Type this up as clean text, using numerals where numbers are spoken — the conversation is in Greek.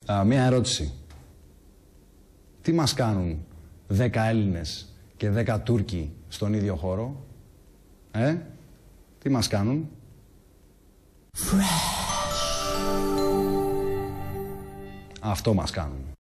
Μία ερώτηση. Τι μας κάνουν 10 Έλληνες και 10 Τούρκοι στον ίδιο χώρο? Τι μας κάνουν? Αυτό μας κάνουν.